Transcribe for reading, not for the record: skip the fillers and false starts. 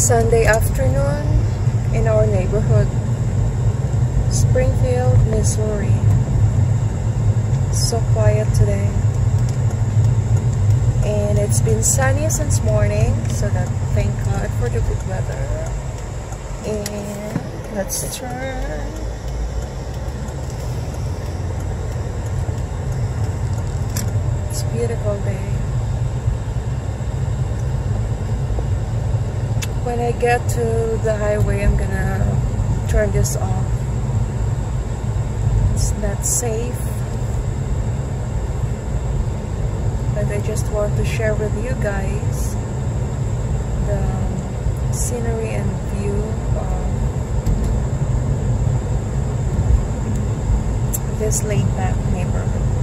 Sunday afternoon in our neighborhood, Springfield, Missouri. So quiet today, and it's been sunny since morning, so that thank God for the good weather. And let's turn. It's a beautiful day. When I get to the highway, I'm gonna turn this off. It's not safe, but I just want to share with you guys the scenery and view of this laid-back neighborhood.